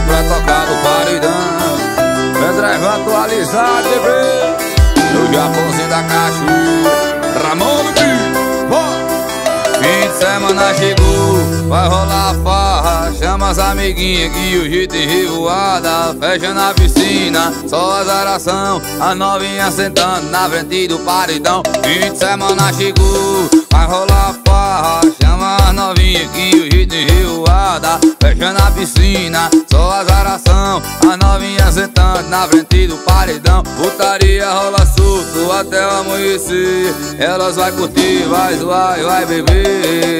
pra tocar no paredão. Pendrive atualizado, bebê. No Japãozinho da Cachoeira, Ramon do Bicho. Fim de semana chegou, vai rolar farra. Chama as amiguinhas que o jeito é revoada. Fecha na piscina, só azaração. A novinha sentando na frente do paredão. Fim de semana chegou, vai rolar farra. Chama as novinhas que o jeito é revoada. Fecha na piscina, só azaração. A novinha sentando na frente do paredão. Putaria rola solto até o amanhecer. Elas vai curtir, vai zoar e vai beber.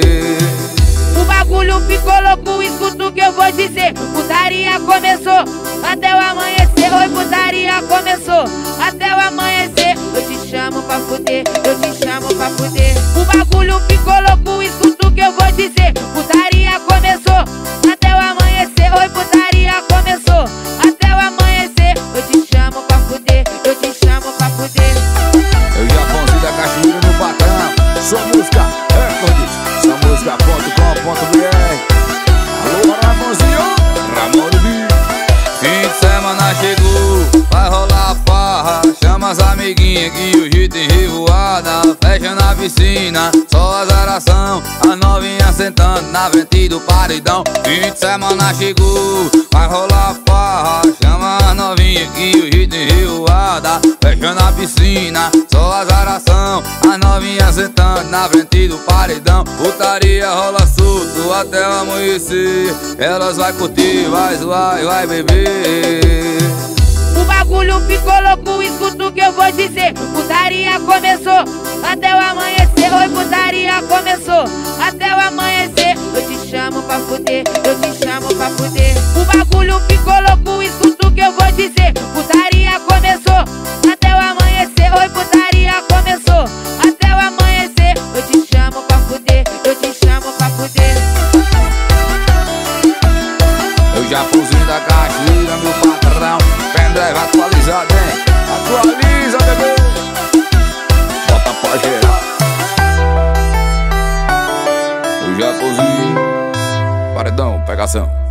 O bagulho ficou louco, escuta o que eu vou dizer. Putaria começou até o amanhecer. Oi, putaria começou até o amanhecer. Eu te chamo pra fuder, eu te chamo pra fuder. O bagulho ficou louco, escuta o que eu vou dizer. Putaria começou até o amanhecer. Oi, putaria começou até o amanhecer. Eu te chamo pra fuder, eu te chamo pra fuder. Eu já Japãozinho da Cachoeira no patrão. Sua música essa música.com.br. Alô, Ramonzinho, Ramon do Bicho. Fim de semana chegou, vai rolar farra. Chama as amiguinhas que o jeito é revoada. Fecha na piscina, só azaração. A novinha sentando na frente do paredão. Fim de semana chegou, vai rolar farra. Chama as novinhas que o jeito é revoada. Fecha na piscina, só azaração. A novinha sentando na frente do paredão. Putaria rola solto até o amanhecer. Elas vai curtir, vai zoar e vai beber. O bagulho ficou louco, escuta o que eu vou dizer. Putaria começou até o amanhecer. Oi, putaria começou até o amanhecer. Eu te chamo pra fuder, eu te chamo pra fuder. O bagulho ficou louco, escuta o que eu vou dizer. Putaria começou até o amanhecer. Oi, putaria começou até o amanhecer. Eu te chamo pra fuder, eu te chamo pra fuder. Eu Japãozinho da Cachoeira, meu patrão. Pendrive atualizado, hein? Atualiza, bebê. Bota pra gerar. Eu Japãozinho. Paredão, pegação.